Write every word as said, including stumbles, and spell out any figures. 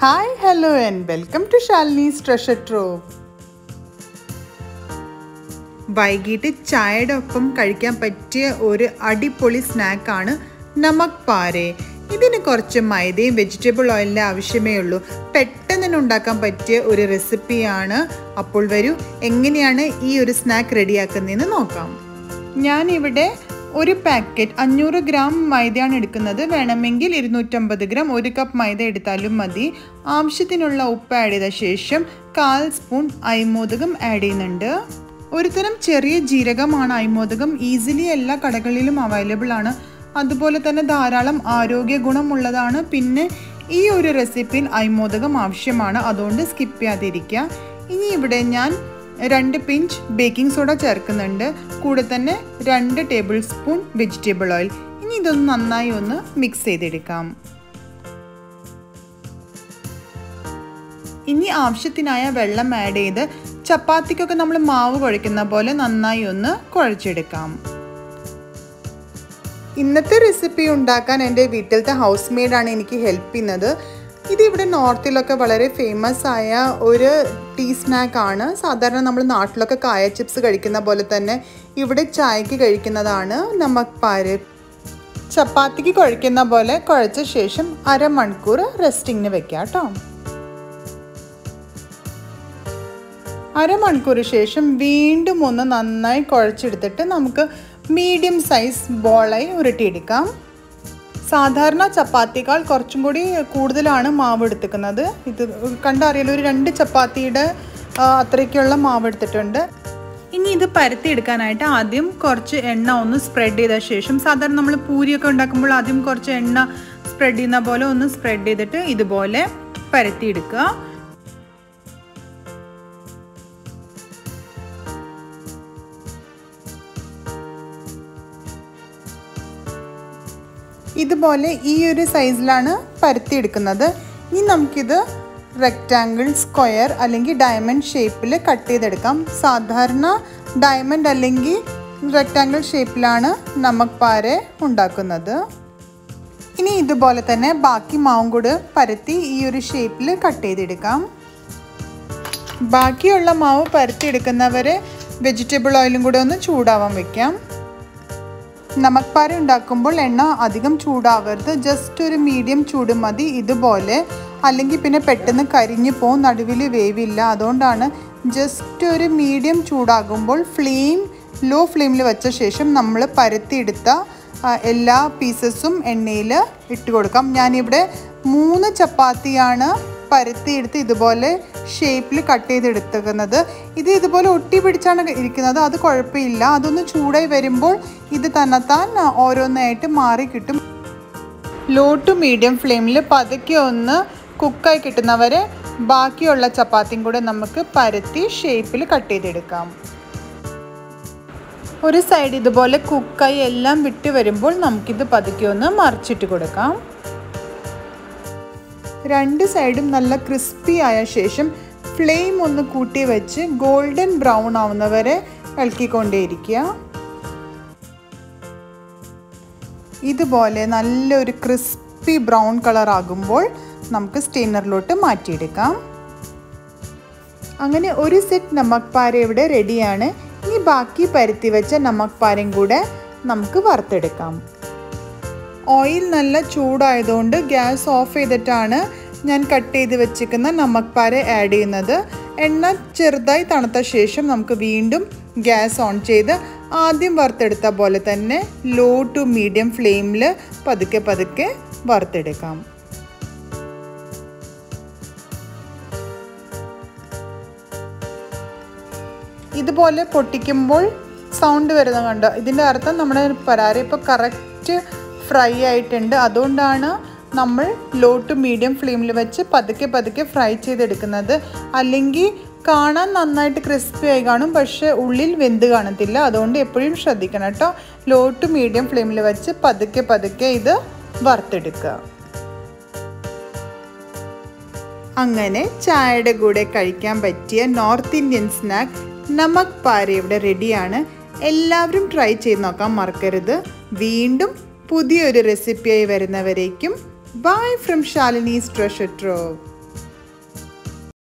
Hi, hello and welcome to Shalini's Treasure Trove. വൈകിട്ട് ചായയുടെ ഒപ്പം കഴിക്കാൻ പറ്റിയ ഒരു അടിപൊളി സ്നാക്കാണ് നമക് പാരെ. ഇതിന് കുറച്ച് മൈദയും വെജിറ്റബിൾ ഓയിലിൻ്റെ ആവശ്യമേ ഉള്ളൂ. പെട്ടെന്ന് തന്നെ ഉണ്ടാക്കാൻ പറ്റിയ ഒരു റെസിപ്പിയാണ്. അപ്പോൾ വരൂ, എങ്ങനെയാണ് ഈ ഒരു സ്നാക്ക് റെഡിയാക്കുന്നതെന്ന് നോക്കാം. ഞാനിവിടെ ഒരു പാക്കറ്റ് അഞ്ഞൂറ് ഗ്രാം മൈദയാണ് എടുക്കുന്നത്. വേണമെങ്കിൽ ഇരുന്നൂറ്റമ്പത് ഗ്രാം ഒരു കപ്പ് മൈദ എടുത്താലും മതി. ആവശ്യത്തിനുള്ള ഉപ്പ് ആഡ് ചെയ്ത ശേഷം കാൽ സ്പൂൺ അയമോദകം ആഡ് ചെയ്യുന്നുണ്ട്. ഒരു തരം ചെറിയ ജീരകമാണ് അയമോദകം. ഈസിലി എല്ലാ കടകളിലും അവൈലബിൾ ആണ്. അതുപോലെ തന്നെ ധാരാളം ആരോഗ്യ ഗുണമുള്ളതാണ്. പിന്നെ ഈ ഒരു റെസിപ്പിയിൽ അയമോദകം ആവശ്യമാണ്, അതുകൊണ്ട് സ്കിപ്പ് ചെയ്യാതിരിക്കുക. ഇനി ഇവിടെ ഞാൻ രണ്ട് പിഞ്ച് ബേക്കിംഗ് സോഡ ചേർക്കുന്നുണ്ട്. കൂടെ തന്നെ രണ്ട് ടേബിൾ സ്പൂൺ വെജിറ്റബിൾ ഓയിൽ. ഇനി ഇതൊന്ന് നന്നായി ഒന്ന് മിക്സ് ചെയ്തെടുക്കാം. ഇനി ആവശ്യത്തിനായ വെള്ളം ആഡ് ചെയ്ത് ചപ്പാത്തിക്കൊക്കെ നമ്മൾ മാവ് കുഴയ്ക്കുന്ന പോലെ നന്നായി ഒന്ന് കുഴച്ചെടുക്കാം. ഇന്നത്തെ റെസിപ്പി ഉണ്ടാക്കാൻ എൻ്റെ വീട്ടിലത്തെ ഹൗസ് മെയ്ഡാണ് എനിക്ക് ഹെൽപ്പ് ചെയ്യുന്നത്. ഇതിവിടെ നോർത്തിലൊക്കെ വളരെ ഫേമസ് ആയ ഒരു ടീ സ്നാക്കാണ്. സാധാരണ നമ്മൾ നാട്ടിലൊക്കെ കായ ചിപ്സ് കഴിക്കുന്ന പോലെ തന്നെ ഇവിടെ ചായക്ക് കഴിക്കുന്നതാണ് നമക് പാരെ. ചപ്പാത്തിക്ക് കുഴയ്ക്കുന്ന പോലെ കുഴച്ച ശേഷം അരമണിക്കൂർ റെസ്റ്റിങ്ങിന് വെക്കാം കേട്ടോ. അരമണിക്കൂർ ശേഷം വീണ്ടും ഒന്ന് നന്നായി കുഴച്ചെടുത്തിട്ട് നമുക്ക് മീഡിയം സൈസ് ബോളായി ഉരുട്ടിയെടുക്കാം. സാധാരണ ചപ്പാത്തിയേക്കാൾ കുറച്ചും കൂടി കൂടുതലാണ് മാവ് എടുത്തിരിക്കുന്നത്. ഇത് കണ്ടറിയാലോ, ഒരു രണ്ട് ചപ്പാത്തിയുടെ അത്രയ്ക്കുള്ള മാവ് എടുത്തിട്ടുണ്ട്. ഇനി ഇത് പരത്തിയെടുക്കാനായിട്ട് ആദ്യം കുറച്ച് എണ്ണ ഒന്ന് സ്പ്രെഡ് ചെയ്ത ശേഷം, സാധാരണ നമ്മൾ പൂരിയൊക്കെ ഉണ്ടാക്കുമ്പോൾ ആദ്യം കുറച്ച് എണ്ണ സ്പ്രെഡ് ചെയ്യുന്ന പോലെ ഒന്ന് സ്പ്രെഡ് ചെയ്തിട്ട് ഇതുപോലെ പരത്തിയെടുക്കുക. ഇതുപോലെ ഈ ഒരു സൈസിലാണ് പരത്തിയെടുക്കുന്നത്. ഇനി നമുക്കിത് റെക്റ്റാങ്കിൾ, സ്ക്വയർ അല്ലെങ്കിൽ ഡയമണ്ട് ഷേപ്പിൽ കട്ട് ചെയ്തെടുക്കാം. സാധാരണ ഡയമണ്ട് അല്ലെങ്കിൽ റെക്റ്റാങ്കിൾ ഷേപ്പിലാണ് നമക് പാരെ ഉണ്ടാക്കുന്നത്. ഇനി ഇതുപോലെ തന്നെ ബാക്കി മാവും കൂടെ പരത്തി ഈ ഒരു ഷേപ്പിൽ കട്ട് ചെയ്തെടുക്കാം. ബാക്കിയുള്ള മാവ് പരത്തിയെടുക്കുന്നവരെ വെജിറ്റബിൾ ഓയിലും കൂടെ ഒന്ന് ചൂടാവാൻ വയ്ക്കാം. നമക് പാര ഉണ്ടാക്കുമ്പോൾ എണ്ണ അധികം ചൂടാവരുത്, ജസ്റ്റ് ഒരു മീഡിയം ചൂട് മതി. ഇതുപോലെ അല്ലെങ്കിൽ പിന്നെ പെട്ടെന്ന് കരിഞ്ഞു പോകും, നടുവിൽ വേവില്ല. അതുകൊണ്ടാണ് ജസ്റ്റ് ഒരു മീഡിയം ചൂടാകുമ്പോൾ ഫ്ലെയിം ലോ ഫ്ലെയിമിൽ വെച്ച ശേഷം നമ്മൾ പരത്തിയെടുത്ത എല്ലാ പീസസും എണ്ണയിൽ ഇട്ട് കൊടുക്കാം. ഞാനിവിടെ മൂന്ന് ചപ്പാത്തിയാണ് പരത്തിയെടുത്ത് ഇതുപോലെ ഷേപ്പിൽ കട്ട് ചെയ്തെടുക്കുന്നത്. ഇത് ഇതുപോലെ ഒട്ടി പിടിച്ചാണ് ഇരിക്കുന്നത്, അത് കുഴപ്പമില്ല. അതൊന്ന് ചൂടായി വരുമ്പോൾ ഇത് തന്നെത്താൻ ഓരോന്നായിട്ട് മാറി കിട്ടും. ലോ ടു മീഡിയം ഫ്ലെയിമിൽ പതുക്കെ ഒന്ന് കുക്കായി കിട്ടുന്നവരെ ബാക്കിയുള്ള ചപ്പാത്തിയും കൂടെ നമുക്ക് പരത്തി ഷേപ്പിൽ കട്ട് ചെയ്തെടുക്കാം. ഒരു സൈഡ് ഇതുപോലെ കുക്കായി എല്ലാം വിട്ട് വരുമ്പോൾ നമുക്കിത് പതുക്കെ ഒന്ന് മറിച്ചിട്ട് കൊടുക്കാം. രണ്ട് സൈഡും നല്ല ക്രിസ്പി ആയ ശേഷം ഫ്ലെയിം ഒന്ന് കൂട്ടി വെച്ച് ഗോൾഡൻ ബ്രൗൺ ആവുന്നവരെ ഇളക്കിക്കൊണ്ടേയിരിക്കുക. ഇതുപോലെ നല്ലൊരു ക്രിസ്പി ബ്രൗൺ കളർ ആകുമ്പോൾ നമുക്ക് സ്റ്റെയിനറിലോട്ട് മാറ്റിയെടുക്കാം. അങ്ങനെ ഒരു സെറ്റ് നമക് പാര ഇവിടെ റെഡിയാണ്. ഇനി ബാക്കി പരത്തി വെച്ച നമക് പാരയും കൂടെ നമുക്ക് വറുത്തെടുക്കാം. ഓയിൽ നല്ല ചൂടായതുകൊണ്ട് ഗ്യാസ് ഓഫ് ചെയ്തിട്ടാണ് ഞാൻ കട്ട് ചെയ്ത് വെച്ചിരിക്കുന്ന നമക് പാര ആഡ് ചെയ്യുന്നത്. എണ്ണ ചെറുതായി തണുത്ത ശേഷം നമുക്ക് വീണ്ടും ഗ്യാസ് ഓൺ ചെയ്ത് ആദ്യം വറുത്തെടുത്ത പോലെ തന്നെ ലോ ടു മീഡിയം ഫ്ലെയിമിൽ പതുക്കെ പതുക്കെ വറുത്തെടുക്കാം. ഇതുപോലെ പൊട്ടിക്കുമ്പോൾ സൗണ്ട് വരുന്നത് കണ്ടോ? ഇതിൻ്റെ അർത്ഥം നമ്മുടെ പരാര ഇപ്പോൾ കറക്റ്റ് ഫ്രൈ ആയിട്ടുണ്ട്. അതുകൊണ്ടാണ് നമ്മൾ ലോ ടു മീഡിയം ഫ്ലെയിമിൽ വെച്ച് പതുക്കെ പതുക്കെ ഫ്രൈ ചെയ്തെടുക്കുന്നത്. അല്ലെങ്കിൽ കാണാൻ നന്നായിട്ട് ക്രിസ്പി ആയി കാണും, പക്ഷേ ഉള്ളിൽ വെന്ത് കാണത്തില്ല. അതുകൊണ്ട് എപ്പോഴും ശ്രദ്ധിക്കണം കേട്ടോ. ലോ ടു മീഡിയം ഫ്ലെയിമിൽ വെച്ച് പതുക്കെ പതുക്കെ ഇത് വറുത്തെടുക്കുക. അങ്ങനെ ചായയുടെ കൂടെ കഴിക്കാൻ പറ്റിയ നോർത്ത് ഇന്ത്യൻ സ്നാക്ക് നമക് പാര ഇവിടെ റെഡിയാണ്. എല്ലാവരും ട്രൈ ചെയ്ത് നോക്കാൻ മറക്കരുത്. വീണ്ടും പുതിയൊരു റെസിപ്പിയായി വരുന്നവരേക്കും bye from Shalini's Treasure Trove.